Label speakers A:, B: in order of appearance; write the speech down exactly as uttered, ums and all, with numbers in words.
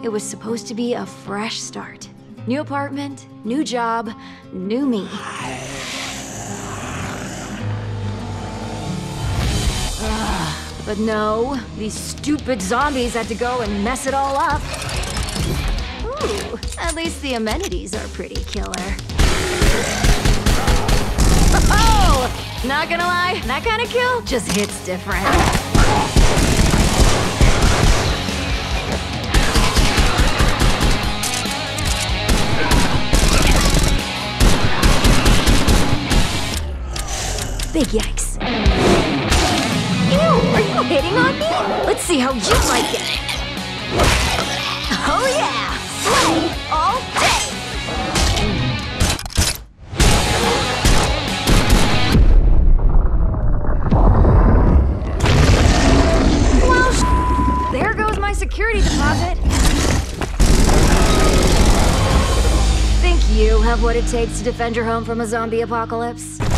A: It was supposed to be a fresh start. New apartment, new job, new me. Ugh, but no, these stupid zombies had to go and mess it all up. Ooh, at least the amenities are pretty killer. Oh, not gonna lie, that kind of kill just hits different. Big yikes. Ew, are you hitting on me? Let's see how you like it. Oh yeah, slay all day. Well, sh there goes my security deposit. Think you have what it takes to defend your home from a zombie apocalypse?